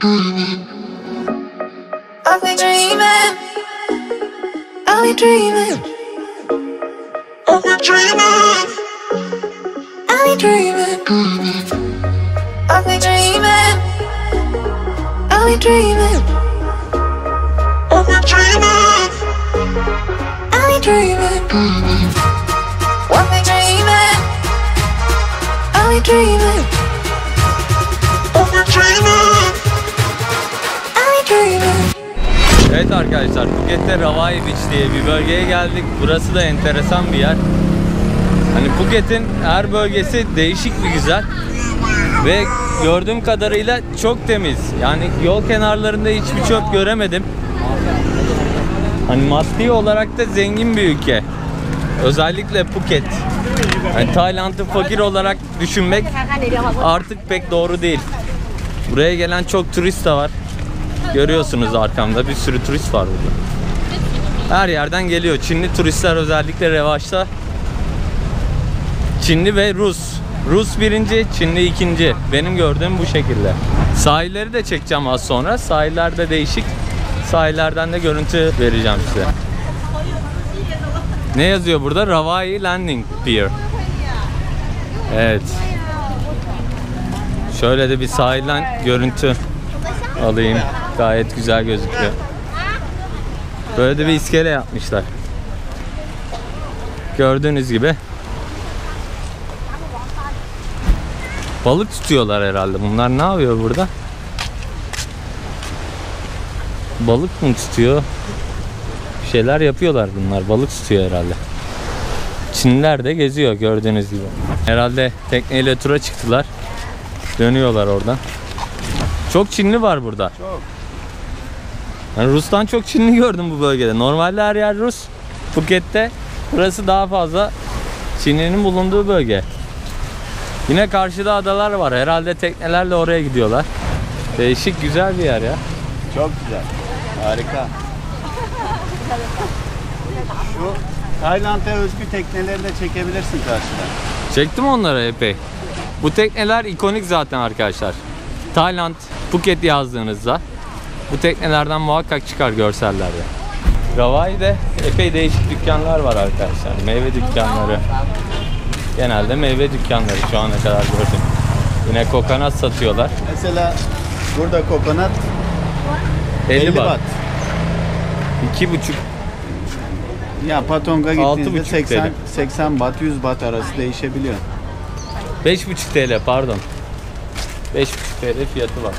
I'll be dreaming. I'll be dreaming. I'll be dreaming. I'll be dreaming. I'll be dreaming. I'll be dreaming. I'll be dreaming. I'll be dreaming. I'll be dreaming. I'll be dreaming. I'll be dreaming. I'll be dreaming. Evet arkadaşlar, Phuket'te Rawai Beach diye bir bölgeye geldik. Burası da enteresan bir yer. Hani Phuket'in her bölgesi değişik bir güzel. Ve gördüğüm kadarıyla çok temiz. Yani yol kenarlarında hiçbir çöp göremedim. Hani maddi olarak da zengin bir ülke. Özellikle Phuket. Yani Tayland'ı fakir olarak düşünmek artık pek doğru değil. Buraya gelen çok turist de var. Görüyorsunuz arkamda bir sürü turist var burada. Her yerden geliyor. Çinli turistler özellikle revaçta. Çinli ve Rus. Rus birinci, Çinli ikinci. Benim gördüğüm bu şekilde. Sahilleri de çekeceğim az sonra. Sahiller de değişik. Sahillerden de görüntü vereceğim size. Ne yazıyor burada? Rawai Landing Pier. Evet. Şöyle de bir sahilden görüntü alayım. Gayet güzel gözüküyor. Böyle de bir iskele yapmışlar. Gördüğünüz gibi. Balık tutuyorlar herhalde. Bunlar ne yapıyor burada? Balık mı tutuyor? Bir şeyler yapıyorlar bunlar. Balık tutuyor herhalde. Çinliler de geziyor gördüğünüz gibi. Herhalde tekneyle tura çıktılar. Dönüyorlar oradan. Çok Çinli var burada. Çok. Yani Rus'tan çok Çinli gördüm bu bölgede. Normalde her yer Rus. Phuket'te burası daha fazla Çinli'nin bulunduğu bölge. Yine karşıda adalar var. Herhalde teknelerle oraya gidiyorlar. Değişik, güzel bir yer ya. Çok güzel. Harika. Şu Tayland'a özgü tekneleri de çekebilirsin karşıdan. Çektim onları epey. Bu tekneler ikonik zaten arkadaşlar. Tayland, Phuket yazdığınızda bu teknelerden muhakkak çıkar görsellerde. Rawai'de epey değişik dükkanlar var arkadaşlar. Meyve dükkanları. Genelde meyve dükkanları şu ana kadar gördüm. Yine kokonat satıyorlar. Mesela burada kokonat 50 baht. 2,5. Ya Patong'a gittiğinizde 6,5 80 baht 100 baht arası değişebiliyor. 5,5 TL pardon. 5,5 TL fiyatı var.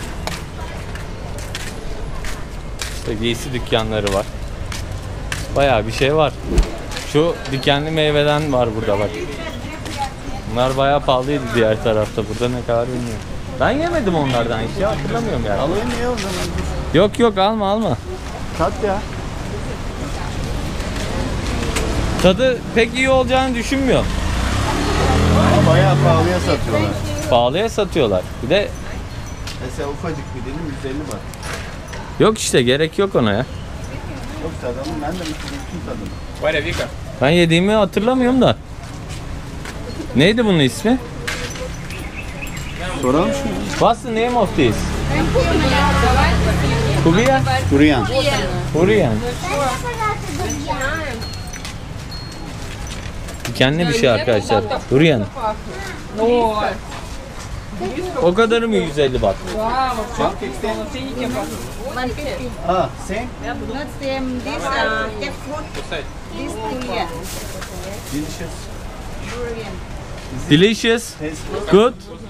İşte giysi dükkanları var. Bayağı bir şey var. Şu dikenli meyveden var burada bak. Bunlar bayağı pahalıydı diğer tarafta. Burada ne kadar bilmiyorum. Ben yemedim onlardan hiç ya, hatırlamıyorum yani. Alayım niye o zaman? Yok yok, alma. Tat ya. Tadı pek iyi olacağını düşünmüyorum. Ama bayağı pahalıya satıyorlar. Pahalıya satıyorlar. Bir de Mesela ufacık bir dilim 150 baht. yok işte, gerek yok ona ya. Yok tadını, ben de bütün tadını. Ben yediğimi hatırlamıyorum da. Neydi bunun ismi? Soralım şunu. What's the name of this? Kubiya? Durian. Huriyan. Dikenli bir şey arkadaşlar. Huriyan. O kadarı mı 150 baht? Ah, same. Not same. This jackfruit. This durian. Delicious. Delicious. Taste Good.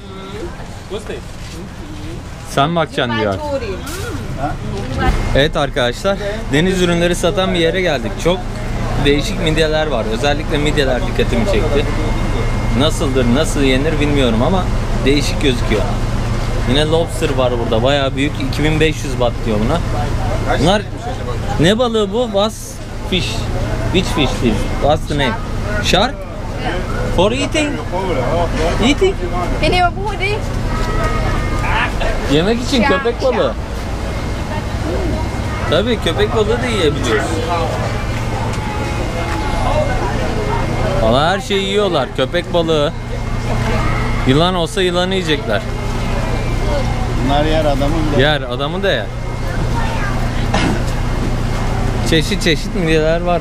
Sen bakacaksın diyor. Churi. Evet arkadaşlar, deniz ürünleri satan bir yere geldik. Çok değişik midyeler var. Özellikle midyeler dikkatimi çekti. Nasıldır, nasıl yenir bilmiyorum ama değişik gözüküyor. Yine lobster var burada. Bayağı büyük. 2500 baht diyor buna. Bunlar ne balığı bu? Bass fish. Which fish this? What's the name? Shark? For eating? Eating? Ini bu di. Yemek için köpek balığı. Tabii köpek balığı da yiyebiliyoruz. Valla her şeyi yiyorlar. Köpek balığı. Yılan olsa yılanı yiyecekler. Bunlar yer adamı bile. Yer adamı da yer. Çeşit çeşit midyeler var.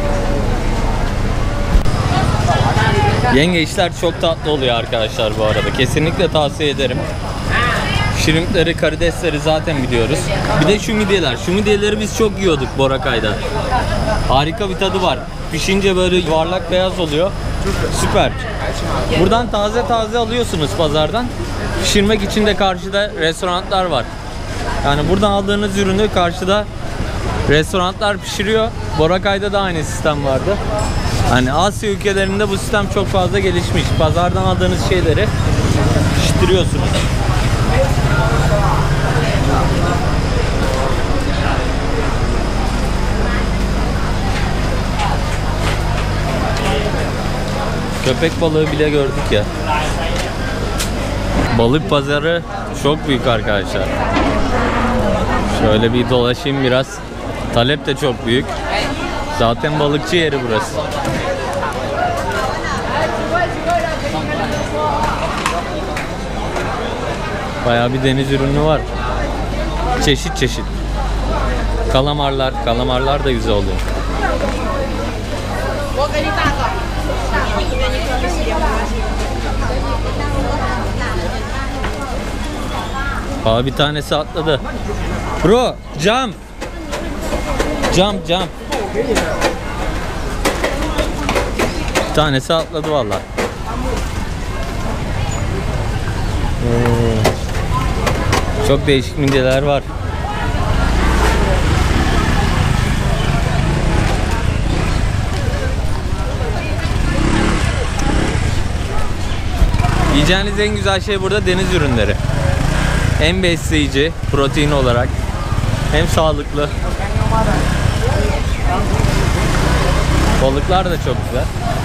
Yengeçler çok tatlı oluyor arkadaşlar bu arada. Kesinlikle tavsiye ederim. Şirimpleri, karidesleri zaten biliyoruz. Bir de şu midyeler. Şu midyeleri biz çok yiyorduk Boracay'da. Harika bir tadı var. Pişince böyle yuvarlak beyaz oluyor. Süper. Buradan taze taze alıyorsunuz pazardan. Pişirmek için de karşıda restoranlar var. Yani buradan aldığınız ürünü karşıda restoranlar pişiriyor. Boracay'da da aynı sistem vardı. Hani Asya ülkelerinde bu sistem çok fazla gelişmiş. Pazardan aldığınız şeyleri pişiriyorsunuz. Köpek balığı bile gördük ya. Balık pazarı çok büyük arkadaşlar. Şöyle bir dolaşayım biraz. Talep de çok büyük. Zaten balıkçı yeri burası. Bayağı bir deniz ürünü var. Çeşit çeşit. Kalamarlar da güzel oluyor. Aa, bir tanesi atladı. Bro, jump. Jump. Bir tanesi atladı vallahi. Çok değişik midyeler var. Yiyeceğiniz en güzel şey burada deniz ürünleri. Hem besleyici, protein olarak, hem sağlıklı. Balıklar da çok güzel.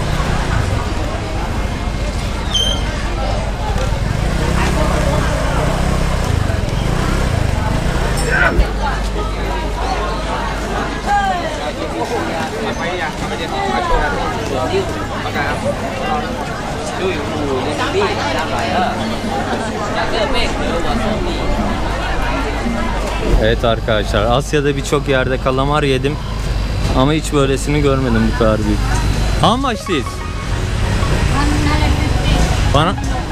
Evet arkadaşlar, Asya'da birçok yerde kalamar yedim ama hiç böylesini görmedim bu kadar büyük. How much this? Bana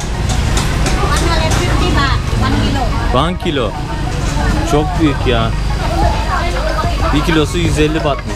1 kilo. Çok büyük ya. 1 kilosu 150 batmış.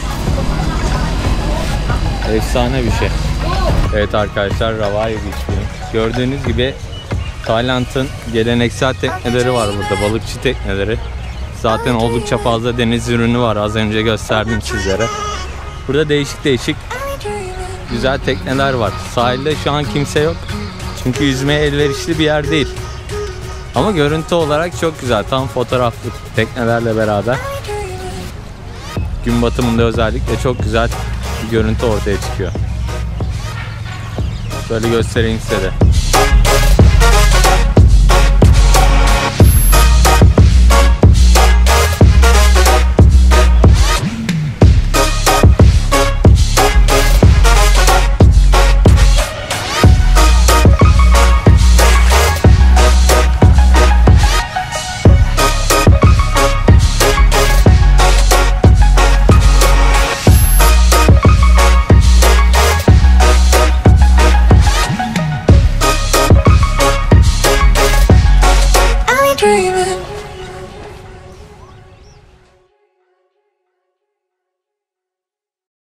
Efsane bir şey. Evet arkadaşlar, Rawai Beach. Gördüğünüz gibi Tayland'ın geleneksel tekneleri var burada. Balıkçı tekneleri. Zaten oldukça fazla deniz ürünü var. Az önce gösterdim sizlere. Burada değişik güzel tekneler var. Sahilde şu an kimse yok. Çünkü yüzmeye elverişli bir yer değil. Ama görüntü olarak çok güzel. Tam fotoğraflık teknelerle beraber. Gün batımında özellikle çok güzel bir görüntü ortaya çıkıyor. Böyle göstereyim size de.